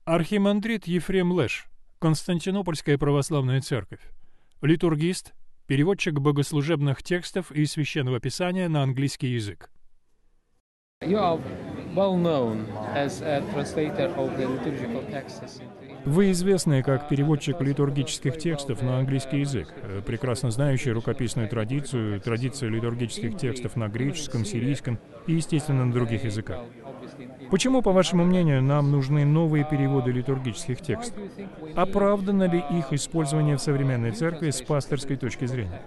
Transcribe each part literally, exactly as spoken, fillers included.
Архимандрит Ефрем Леш, Константинопольская православная церковь. Литургист, переводчик богослужебных текстов и священного писания на английский язык. You are well known as a translator of the liturgical texts. Вы известны как переводчик литургических текстов на английский язык, прекрасно знающий рукописную традицию, традицию литургических текстов на греческом, сирийском и, естественно, на других языках. Почему, по вашему мнению, нам нужны новые переводы литургических текстов? Оправдано ли их использование в современной церкви с пасторской точки зрения?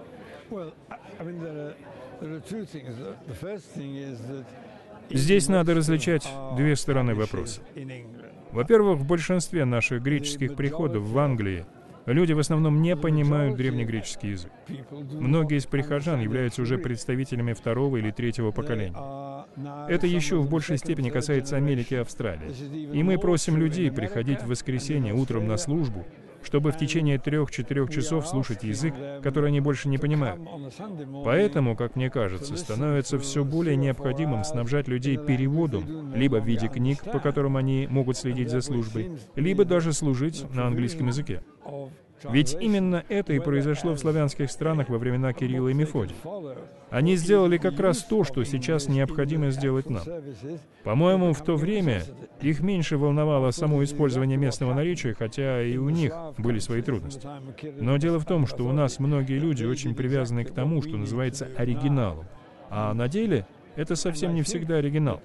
Здесь надо различать две стороны вопроса. Во-первых, в большинстве наших греческих приходов в Англии люди в основном не понимают древнегреческий язык. Многие из прихожан являются уже представителями второго или третьего поколения. Это еще в большей степени касается Америки и Австралии. И мы просим людей приходить в воскресенье утром на службу, чтобы в течение трех-четырех часов слушать язык, который они больше не понимают. Поэтому, как мне кажется, становится все более необходимым снабжать людей переводом, либо в виде книг, по которым они могут следить за службой, либо даже служить на английском языке. Ведь именно это и произошло в славянских странах во времена Кирилла и Мефодия. Они сделали как раз то, что сейчас необходимо сделать нам. По-моему, в то время их меньше волновало само использование местного наречия, хотя и у них были свои трудности. Но дело в том, что у нас многие люди очень привязаны к тому, что называется оригиналом. А на деле это совсем не всегда оригинал.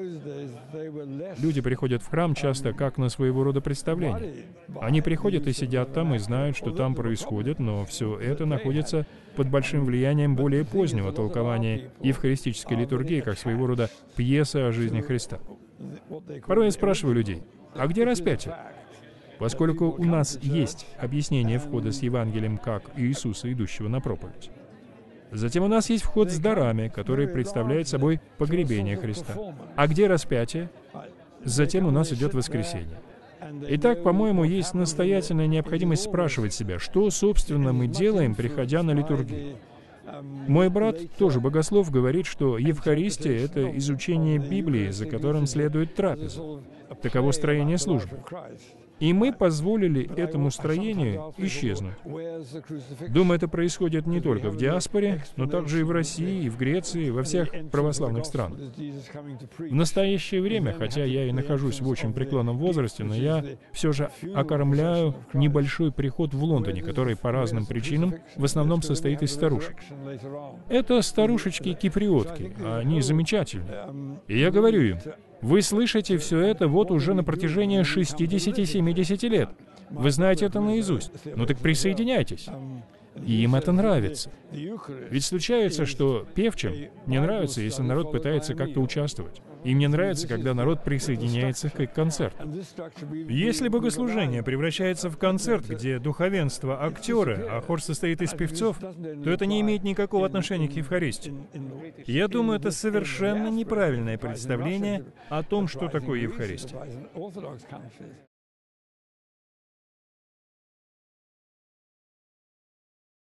Люди приходят в храм часто как на своего рода представление. Они приходят и сидят там и знают, что там происходит, но все это находится под большим влиянием более позднего толкования евхаристической литургии, как своего рода пьеса о жизни Христа. Порой я спрашиваю людей, а где распятие? Поскольку у нас есть объяснение входа с Евангелием как Иисуса, идущего на проповедь. Затем у нас есть вход с дарами, который представляет собой погребение Христа. А где распятие? Затем у нас идет воскресение. Итак, по-моему, есть настоятельная необходимость спрашивать себя, что, собственно, мы делаем, приходя на литургию. Мой брат, тоже богослов, говорит, что Евхаристия — это изучение Библии, за которым следует трапеза. Таково строение службы. И мы позволили этому строению исчезнуть. Думаю, это происходит не только в диаспоре, но также и в России, и в Греции, и во всех православных странах. В настоящее время, хотя я и нахожусь в очень преклонном возрасте, но я все же окормляю небольшой приход в Лондоне, который по разным причинам в основном состоит из старушек. Это старушечки-киприотки, они замечательные. И я говорю им, вы слышите все это вот уже на протяжении шестидесяти-семидесяти лет. Вы знаете это наизусть. Ну так присоединяйтесь. И им это нравится. Ведь случается, что певчим не нравится, если народ пытается как-то участвовать. Им не нравится, когда народ присоединяется к концерту. Если богослужение превращается в концерт, где духовенство — актеры, а хор состоит из певцов, то это не имеет никакого отношения к Евхаристии. Я думаю, это совершенно неправильное представление о том, что такое Евхаристия.